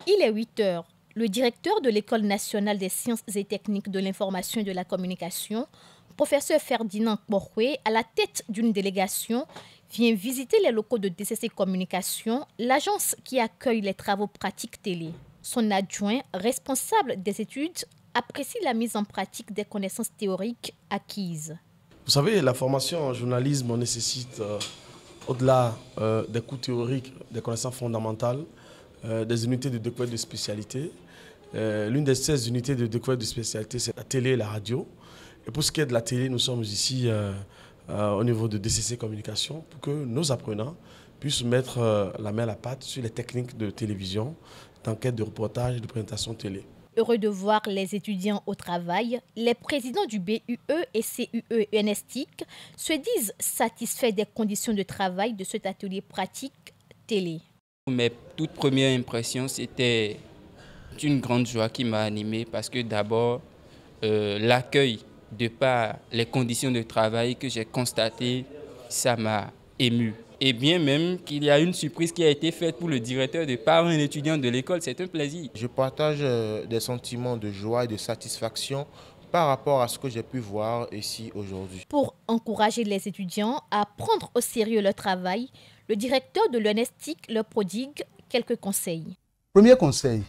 Il est 8 heures. Le directeur de l'École nationale des sciences et techniques de l'information et de la communication, professeur Ferdinand Kporé, à la tête d'une délégation, vient visiter les locaux de DCC Communication, l'agence qui accueille les travaux pratiques télé. Son adjoint, responsable des études, apprécie la mise en pratique des connaissances théoriques acquises. Vous savez, la formation en journalisme nécessite, au-delà des cours théoriques, des connaissances fondamentales, des unités de découverte de spécialité. L'une de ces unités de découverte de spécialité, c'est la télé et la radio. Et pour ce qui est de la télé, nous sommes ici au niveau de DCC Communication pour que nos apprenants puissent mettre la main à la pâte sur les techniques de télévision, d'enquête, de reportage et de présentation télé. Heureux de voir les étudiants au travail, les présidents du BUE et CUE UNESTIC se disent satisfaits des conditions de travail de cet atelier pratique télé. Mes toutes premières impressions, c'était une grande joie qui m'a animé parce que d'abord, l'accueil de par les conditions de travail que j'ai constatées, ça m'a ému. Et bien même qu'il y a une surprise qui a été faite pour le directeur de par un étudiant de l'école, c'est un plaisir. Je partage des sentiments de joie et de satisfaction par rapport à ce que j'ai pu voir ici aujourd'hui. Pour encourager les étudiants à prendre au sérieux leur travail, le directeur de l'UNESTIC leur prodigue quelques conseils. Premier conseil,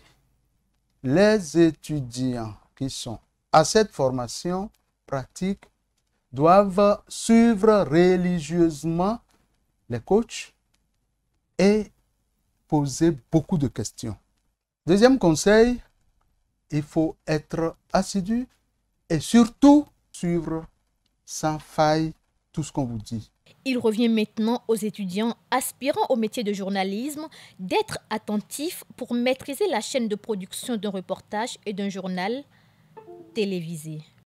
les étudiants qui sont à cette formation pratique doivent suivre religieusement les coachs et poser beaucoup de questions. Deuxième conseil, il faut être assidu et surtout suivre sans faille tout ce qu'on vous dit. Il revient maintenant aux étudiants aspirant au métier de journalisme d'être attentifs pour maîtriser la chaîne de production d'un reportage et d'un journal télévisé.